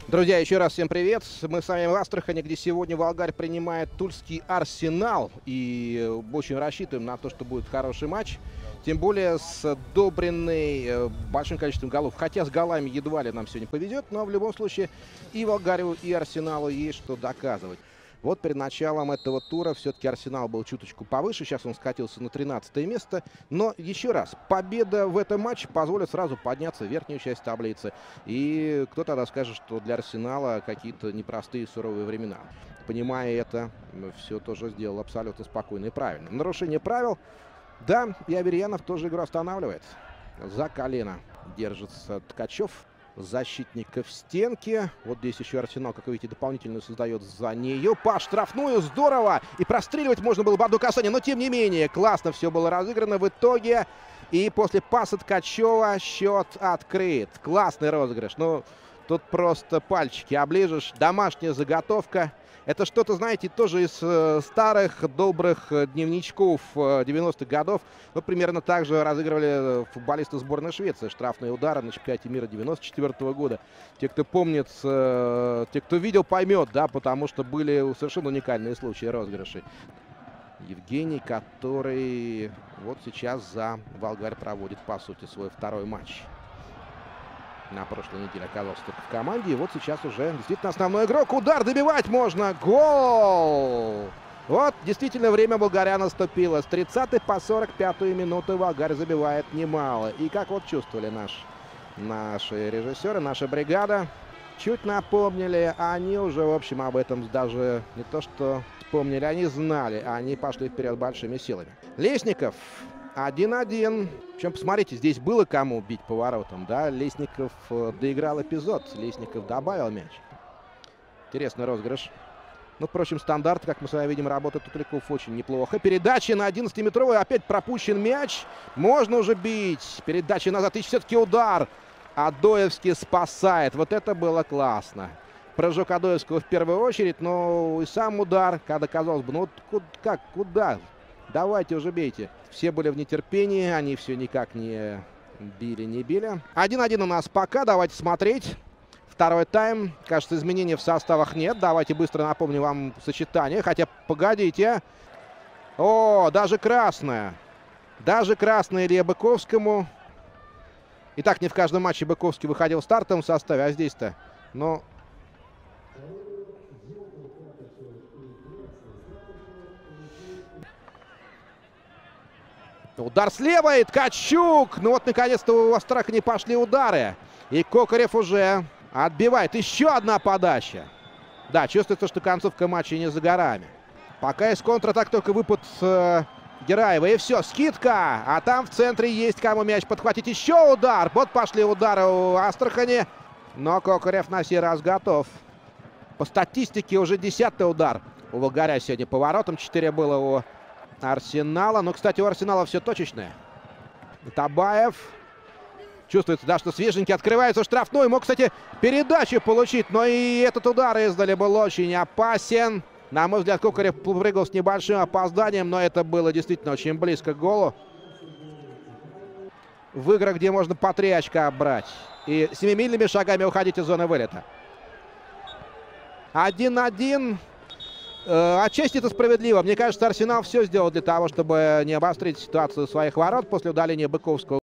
Друзья, еще раз всем привет. Мы с вами в Астрахани, где сегодня Волгарь принимает Тульский Арсенал. И очень рассчитываем на то, что будет хороший матч. Тем более с добренной большим количеством голов. Хотя с голами едва ли нам сегодня повезет, но в любом случае и Волгарю, и Арсеналу есть что доказывать. Вот перед началом этого тура все-таки Арсенал был чуточку повыше. Сейчас он скатился на 13 место. Но еще раз, победа в этом матче позволит сразу подняться в верхнюю часть таблицы. И кто тогда скажет, что для Арсенала какие-то непростые суровые времена. Понимая это, все тоже сделал абсолютно спокойно и правильно. Нарушение правил. Да, и Аверьянов тоже игру останавливает. За колено держится Ткачев. Защитника в стенке. Вот здесь еще Арсенал, как вы видите, дополнительную создает за нее. По штрафную. Здорово! И простреливать можно было бы одно касание. Но, тем не менее, классно все было разыграно в итоге. И после паса Ткачева счет открыт. Классный розыгрыш. Ну, тут просто пальчики оближешь. Домашняя заготовка. Это что-то, знаете, тоже из старых добрых дневничков 90-х годов. Ну, примерно так же разыгрывали футболисты сборной Швеции. Штрафные удары на чемпионате мира 94 года. Те, кто помнит, те, кто видел, поймет, да, потому что были совершенно уникальные случаи розыгрышей. Евгений, который вот сейчас за Волгарь проводит, по сути, свой второй матч. На прошлой неделе оказался только в команде. И вот сейчас уже действительно основной игрок. Удар, добивать можно. Гол! Вот действительно время Волгаря наступило. С 30 по 45 минуту Волгарь забивает немало. И как вот чувствовали наши режиссеры, наша бригада. Чуть напомнили. Они уже, в общем, об этом даже не то что вспомнили, они знали. Они пошли вперед большими силами. Лесников. 1-1. Причем, посмотрите, здесь было кому бить поворотом, да? Лесников доиграл эпизод. Лесников добавил мяч. Интересный розыгрыш. Ну, впрочем, стандарт, как мы с вами видим, работает у Туликов очень неплохо. Передача на 11-метровый. Опять пропущен мяч. Можно уже бить. Передача назад. И все-таки удар. Адоевский спасает. Вот это было классно. Прыжок Адоевского в первую очередь. Но и сам удар, когда казалось бы, ну как, куда? Давайте уже бейте. Все были в нетерпении, они все никак не били. 1-1 у нас пока, давайте смотреть. Второй тайм. Кажется, изменений в составах нет. Давайте быстро напомню вам сочетание. Хотя, погодите. О, даже красная. Даже красная Илье Быковскому. Итак, не в каждом матче Быковский выходил в стартовом составе, а здесь-то, но... Удар слева, и Ткачук. Ну вот, наконец-то, у Астрахани пошли удары. И Кокарев уже отбивает. Еще одна подача. Да, чувствуется, что концовка матча не за горами. Пока из контратак только выпад Гераева. И все, скидка. А там в центре есть кому мяч подхватить. Еще удар. Вот пошли удары у Астрахани. Но Кокарев на сей раз готов. По статистике уже 10-й удар у Волгаря сегодня поворотом. 4 было у Арсенала. Но, кстати, у Арсенала все точечное. Табаев. Чувствуется, да, что свеженький открывается штрафной. Мог, кстати, передачу получить. Но и этот удар издали был очень опасен. На мой взгляд, Кокарев прыгал с небольшим опозданием. Но это было действительно очень близко к голу. В играх, где можно по 3 очка брать. И 7-мильными шагами уходить из зоны вылета. 1-1. Отчасти это справедливо. Мне кажется, Арсенал все сделал для того, чтобы не обострить ситуацию своих ворот после удаления Быковского.